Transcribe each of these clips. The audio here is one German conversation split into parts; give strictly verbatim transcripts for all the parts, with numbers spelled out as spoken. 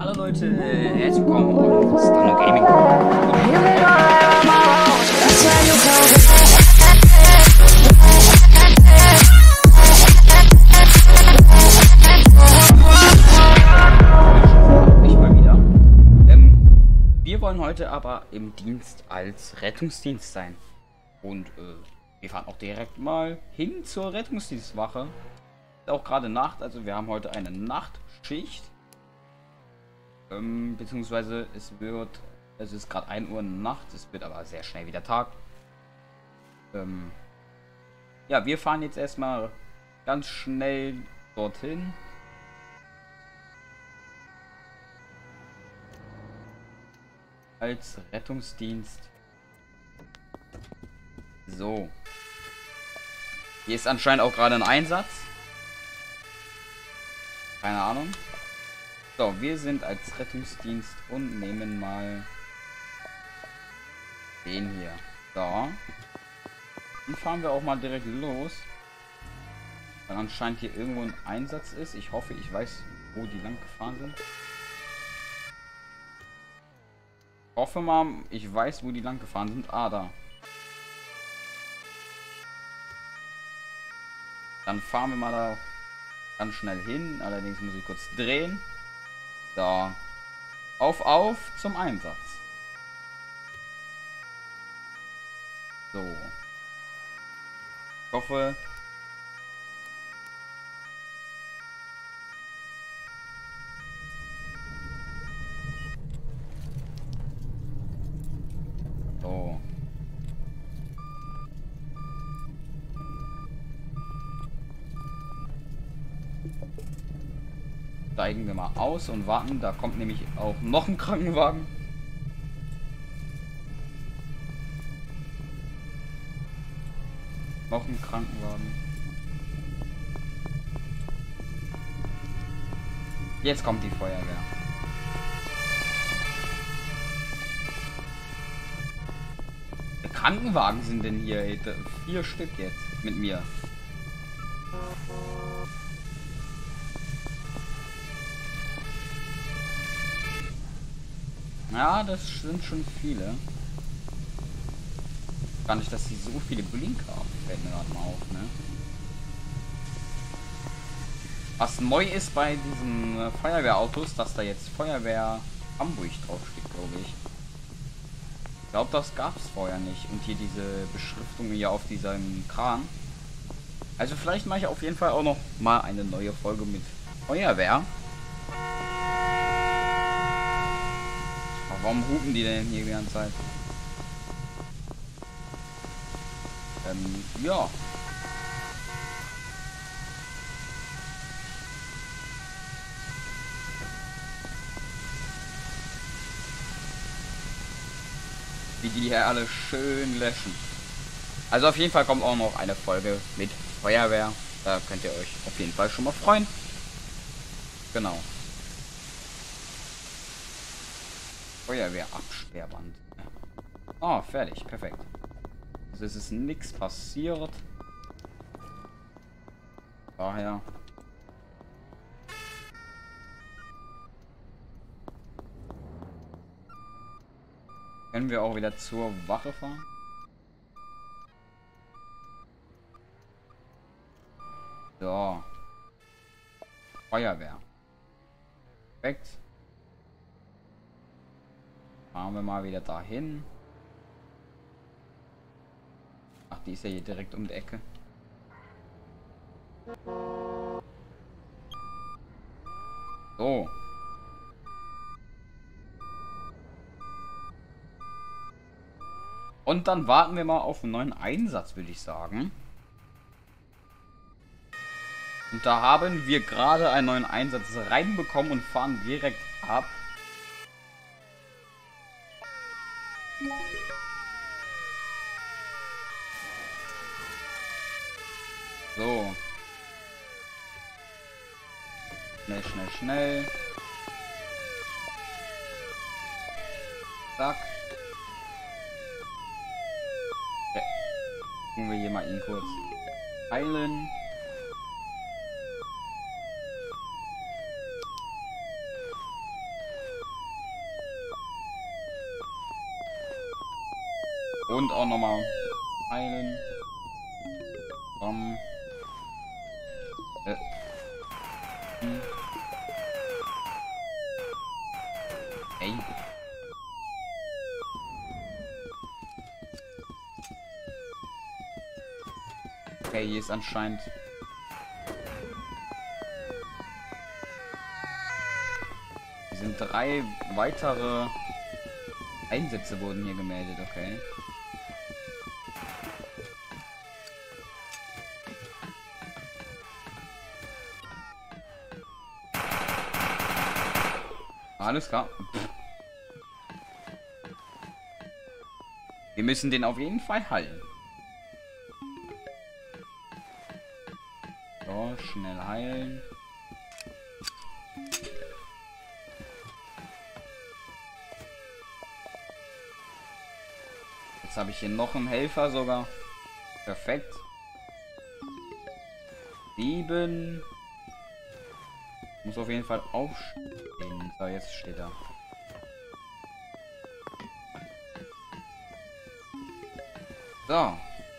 Hallo Leute, herzlich willkommen auf Stano Gaming. Ich mal wieder. Ähm, wir wollen heute aber im Dienst als Rettungsdienst sein. Und äh, wir fahren auch direkt mal hin zur Rettungsdienstwache. Ist auch gerade Nacht, also wir haben heute eine Nachtschicht. Ähm, beziehungsweise es wird, es ist gerade ein Uhr nachts, es wird aber sehr schnell wieder Tag. Ähm, ja, wir fahren jetzt erstmal ganz schnell dorthin. Als Rettungsdienst. So. Hier ist anscheinend auch gerade ein Einsatz. Keine Ahnung. So, wir sind als Rettungsdienst und nehmen mal den hier. So. Dann fahren wir auch mal direkt los. Weil anscheinend hier irgendwo ein Einsatz ist. Ich hoffe, ich weiß, wo die lang gefahren sind. Ich hoffe mal, ich weiß, wo die lang gefahren sind. Ah, da. Dann fahren wir mal da ganz schnell hin. Allerdings muss ich kurz drehen. So. Auf, auf zum Einsatz. So. Ich hoffe. So. Steigen wir mal aus und warten. Da kommt nämlich auch noch ein Krankenwagen. Noch ein Krankenwagen. Jetzt kommt die Feuerwehr. Wie viele Krankenwagen sind denn hier? Ey? Vier Stück jetzt mit mir. Ja, das sind schon viele. Gar nicht, dass sie so viele Blinker haben. Fällt mir gerade mal auf, ne? Was neu ist bei diesen äh, Feuerwehrautos, dass da jetzt Feuerwehr Hamburg draufsteht, glaube ich. Ich glaube, das gab es vorher nicht. Und hier diese Beschriftung hier auf diesem Kran. Also vielleicht mache ich auf jeden Fall auch noch mal eine neue Folge mit Feuerwehr. Warum hupen die denn hier die ganze Zeit? Ähm, ja. Wie die hier alle schön löschen. Also auf jeden Fall kommt auch noch eine Folge mit Feuerwehr. Da könnt ihr euch auf jeden Fall schon mal freuen. Genau. Feuerwehrabsperrband. Oh, fertig. Perfekt. Also es ist nichts passiert. Daher. Können wir auch wieder zur Wache fahren? So. Feuerwehr. Perfekt. Fahren wir mal wieder dahin. Ach, die ist ja hier direkt um die Ecke. So. Und dann warten wir mal auf einen neuen Einsatz, würde ich sagen. Und da haben wir gerade einen neuen Einsatz reinbekommen und fahren direkt ab. So. Schnell, schnell, schnell. Zack. Okay. Gucken wir hier mal ihn kurz heilen. Und auch nochmal heilen. Bam. Äh. Hm. Ey. Okay, hier ist anscheinend... Hier sind drei weitere Einsätze wurden hier gemeldet, okay. Alles klar. Pff. Wir müssen den auf jeden Fall heilen. So, schnell heilen. Jetzt habe ich hier noch einen Helfer sogar. Perfekt. Sieben. Muss auf jeden Fall aufstehen. So, jetzt steht er. So.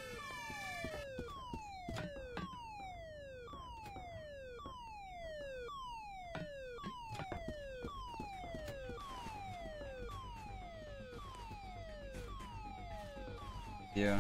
Hier.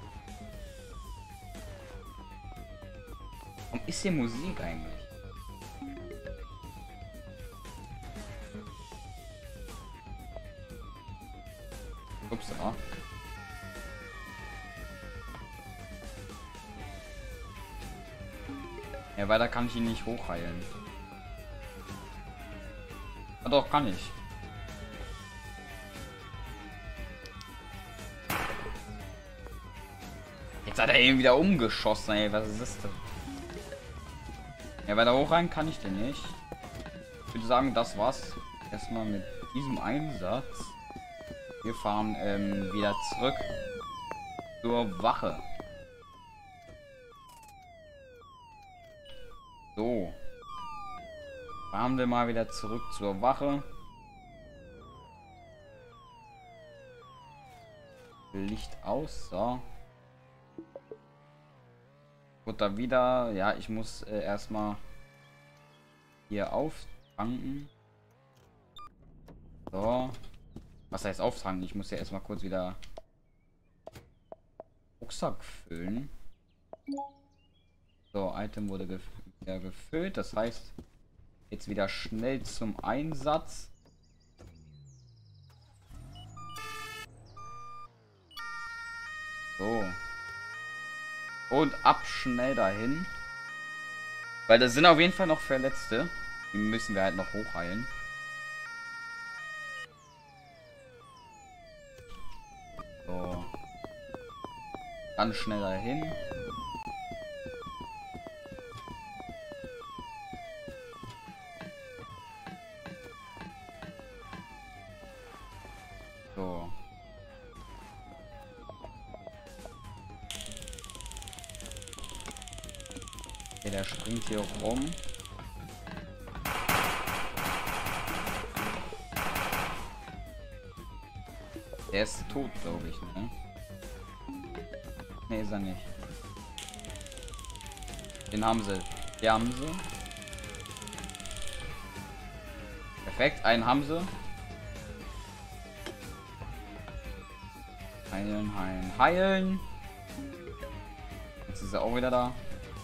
Warum ist hier Musik eigentlich? Ups, ah. Ja, weiter kann ich ihn nicht hochheilen. Ah, doch, kann ich. Jetzt hat er eben wieder umgeschossen, ey. Was ist das denn? Ja, weiter hoch rein kann ich den nicht. Ich würde sagen, das war's erstmal mit diesem Einsatz. Wir fahren ähm, wieder zurück zur Wache. So. Fahren wir mal wieder zurück zur Wache. Licht aus, so. Gut, da wieder. Ja, ich muss äh, erstmal hier auftanken. So. Was heißt auftanken? Ich muss ja erstmal kurz wieder Rucksack füllen. So, Item wurde gef ja, gefüllt. Das heißt, jetzt wieder schnell zum Einsatz. So. Und ab schnell dahin. Weil da sind auf jeden Fall noch Verletzte. Die müssen wir halt noch hochheilen. So. Dann schnell dahin. So. Okay, der springt hier rum. Der ist tot, glaube ich, ne? Ne, ist er nicht. Den haben sie. Den haben sie. Perfekt, einen haben sie. Heilen, heilen, heilen. Jetzt ist er auch wieder da.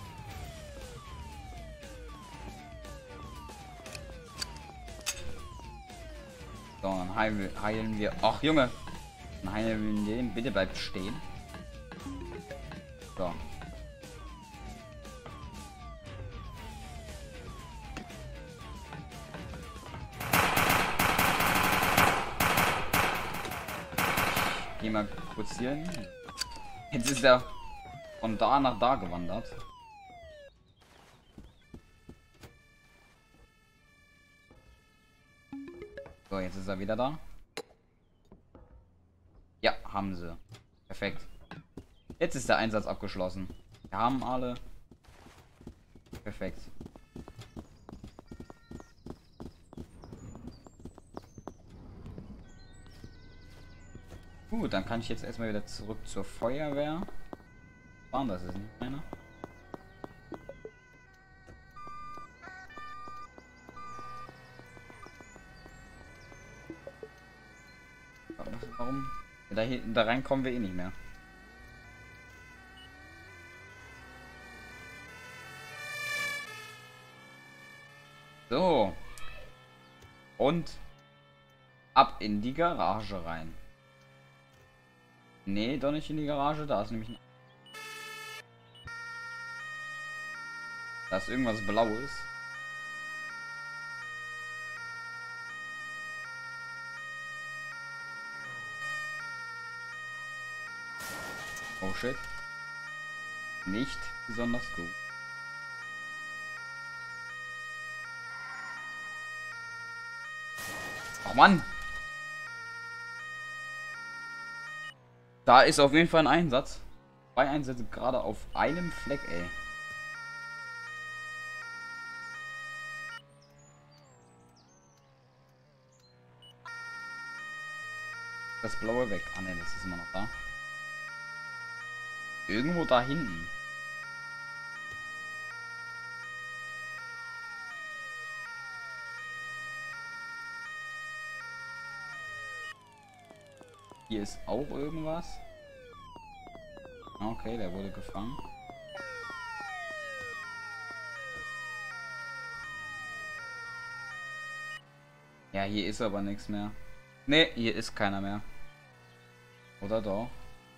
So, dann heilen wir, heilen wir. Ach, Junge. Dann heilen wir den. Bitte bleibt stehen. So. Geh mal kurz hier hin. Jetzt ist er von da nach da gewandert. So, jetzt ist er wieder da. Ja, haben sie. Perfekt. Jetzt ist der Einsatz abgeschlossen. Wir haben alle. Perfekt. Gut, dann kann ich jetzt erstmal wieder zurück zur Feuerwehr. Waren das ist nicht meiner? Warum? Da, hier, da rein kommen wir eh nicht mehr. So. Und ab in die Garage rein. Nee, doch nicht in die Garage, da ist nämlich ein... Da ist irgendwas Blaues. Oh shit. Nicht besonders gut. Ach Mann! Da ist auf jeden Fall ein Einsatz. Zwei Einsätze gerade auf einem Fleck, ey. Das blaue weg. Ah ne, das ist immer noch da. Irgendwo da hinten. Hier ist auch irgendwas. Okay, der wurde gefangen. Ja, hier ist aber nichts mehr. Ne, hier ist keiner mehr. Oder doch?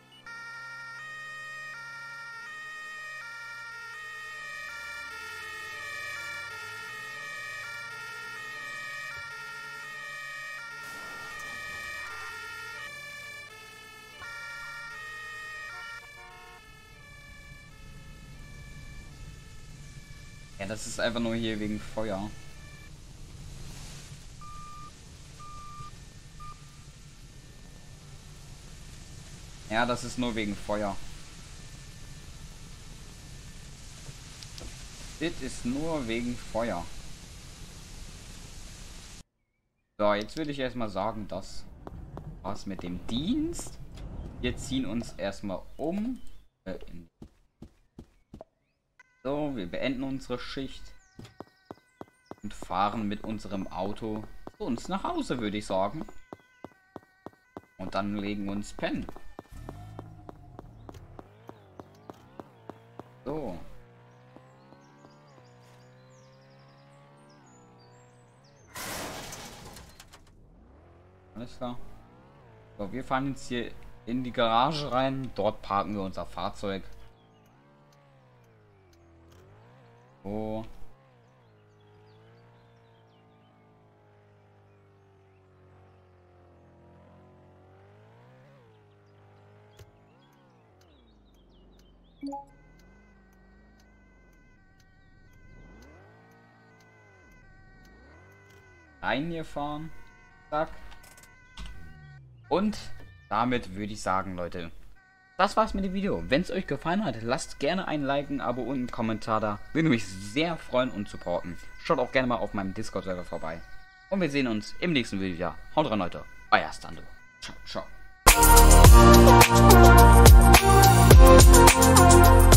Ja, das ist einfach nur hier wegen Feuer. Ja, das ist nur wegen Feuer. Das ist nur wegen Feuer. So, jetzt würde ich erstmal sagen, das war's mit dem Dienst. Wir ziehen uns erstmal um. Äh, so, wir beenden unsere Schicht. Und fahren mit unserem Auto zu uns nach Hause, würde ich sagen. Und dann legen wir uns pennen. So. Alles klar. So, wir fahren jetzt hier in die Garage rein. Dort parken wir unser Fahrzeug. Oh. Reingefahren. Zack. Und damit würde ich sagen, Leute, das war's mit dem Video. Wenn es euch gefallen hat, lasst gerne ein Like, ein Abo und einen Kommentar da. Würde mich sehr freuen und supporten. Schaut auch gerne mal auf meinem Discord-Server vorbei. Und wir sehen uns im nächsten Video. Ja, haut rein, Leute. Euer Stando. Ciao, ciao.